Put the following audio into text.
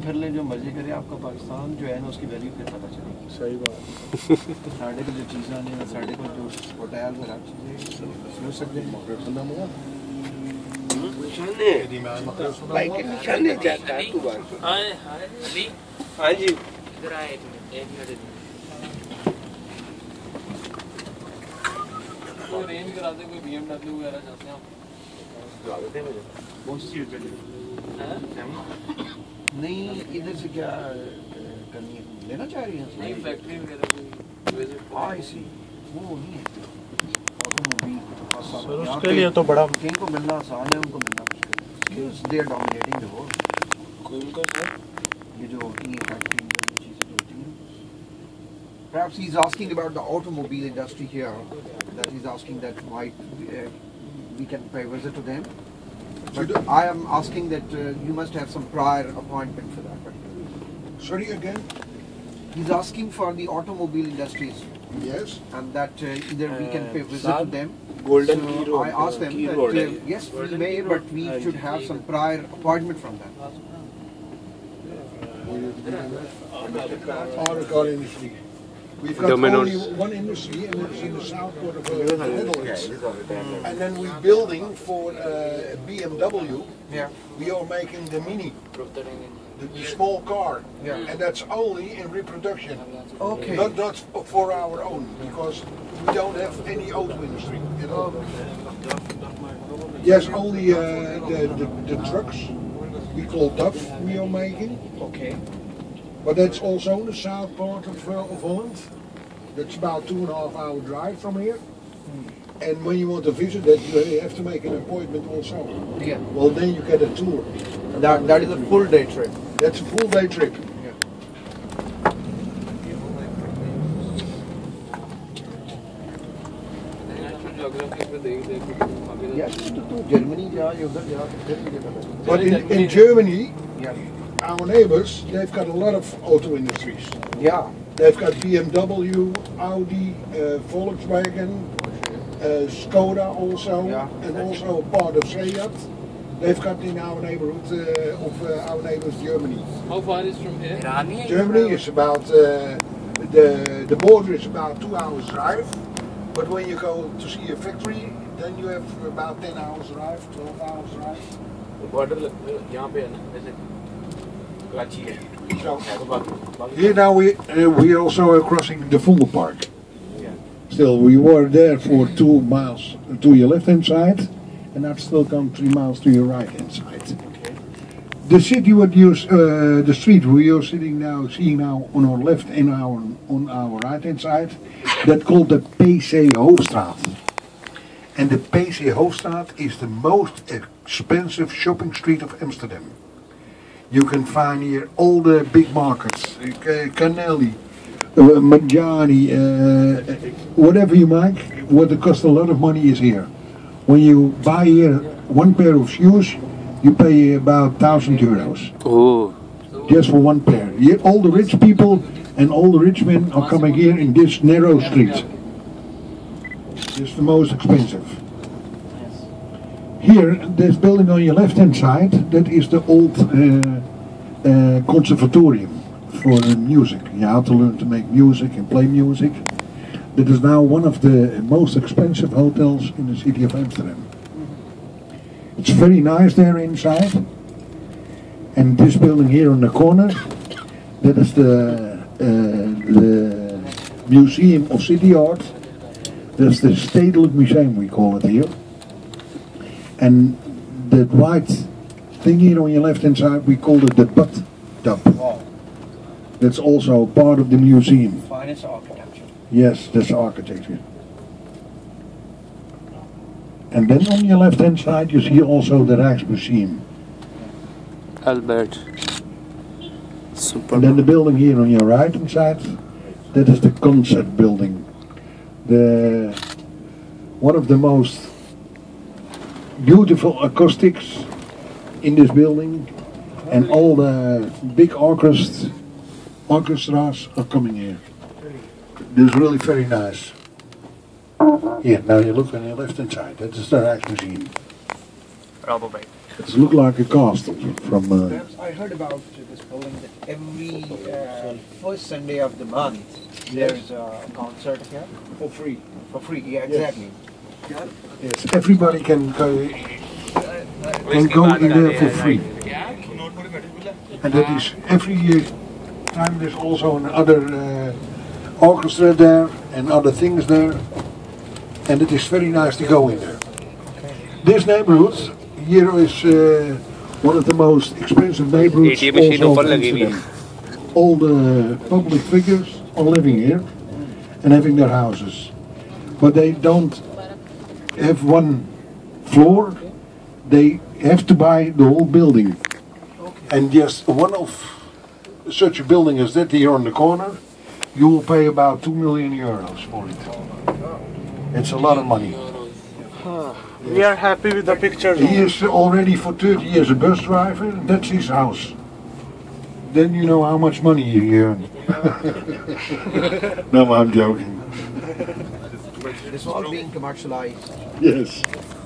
फिर लें जो मर्जी करें, आपका पाकिस्तान जो है ना उसकी वैल्यू फिर पता चलेगी। सही बात। साढ़े को जो चीज़ें ने साढ़े को जो होटल और हर चीज़ें समझ सकते हैं। भाई के निशाने जाता है तू बात। हाय हाय अली, हाँ जी इधर आए एक मिनट कोई रेंज करा दे, कोई BMW वगैरह चलते हैं नहीं इधर से क्या करनी है, लेना चाह रही हैं? नहीं फैक्ट्री वगैरह कोई विजिट। हाँ इसी वो नहीं है ऑटोमोबाइल सर उसके लिए तो बड़ा इनको मिलना आसान है, उनको मिलना मुश्किल है। They are dominating the whole. कोई उनका सर ये जो होती है फैक्ट्री चीज़ें जो होती हैं। Perhaps he's asking about the automobile industry here. That he's asking that why we can pay visit to them. But I am asking that you must have some prior appointment for that. Sorry again? He's asking for the automobile industries, Yes. and that either we can pay visit to them. Golden So Key Road. I asked them Key that Road. yes, we may, but we should have some prior appointment from them. Autocar industry. We've got only one industry, and it's in the south part of the Netherlands. And then we're building for BMW. Yeah. We are making the Mini, the small car, Yeah. and that's only in reproduction. Okay. Not for our own, because we don't have any auto industry at all. Yes, only the trucks we call DAF we are making. Okay. But that's also in the south part of Holland. That's about 2.5 hour drive from here. And when you want to visit that, you have to make an appointment also. Yeah. Well, then you get a tour. That is a full day trip. That's a full day trip. Geography पे देख देख Yes, to Germany जा या उधर जा फिर मुझे पता है. But in Germany, Yeah. our neighbors, they've got a lot of auto industries. Yeah. They've got BMW, Audi, Volkswagen, Skoda also, Yeah. and also a part of Seat. They've got in our neighborhood of our neighbors Germany. How far is from here? ईरानी है Germany is about the border is about 2 hours drive, but when you go to see a factory, then you have about 10 hours drive, 12 hours drive. Border यहाँ पे है ना, जैसे कराची है। So तो बाकी here now we also are crossing the Vondelpark. Still, we were there for 2 miles to your left hand side, and I've still come 3 miles to your right hand side. The city, the street where you're seeing now on our left and on our right hand side, that's called the PC Hoofdstraat. And the PC Hoofdstraat is the most expensive shopping street of Amsterdam. You can find here all the big markets, Canelli, Mangiani, whatever you like, what it costs a lot of money is here. When you buy here one pair of shoes, you pay about €1,000. Oh, Just for one pair. Here, all the rich people and all the rich men are coming here in this narrow street. It's the most expensive. Here, this building on your left-hand side, that is the old conservatorium for music. You have to learn to make music and play music. That is now one of the most expensive hotels in the city of Amsterdam. It's very nice there inside. And this building here on the corner, that is the Museum of City Art. That's the Stedelijk Museum, we call it here. And that white thing here on your left hand side, we call it the butt tub. That's also part of the museum. Finest architecture. Yes, that's architecture. And then on your left hand side you see also the Rijksmuseum. Albert. Super. And then the building here on your right hand side, that is the concert building. One of the most beautiful acoustics in this building, and all the big orchestras are coming here. This is really very nice. Here, now you look on your left hand side, that is the Rijksmuseum. Rabobank. It looks like a castle from Perhaps I heard about this building that every first Sunday of the month there's a concert here For free. for free. Yeah, exactly. Yes, everybody can go in there for free. And that is every time there's also another orchestra there and other things there. And it is very nice to go in there. This neighborhood here is one of the most expensive neighborhoods also of Amsterdam. All the public figures are living here and having their houses. But they don't have one floor, they have to buy the whole building. And just one of such a building as that here on the corner, you will pay about 2 million euros for it. It's a lot of money. We are happy with the pictures. He is already for 30 years a bus driver, that's his house. Then you know how much money he earns. No, I'm joking. It's all being commercialized. Yes.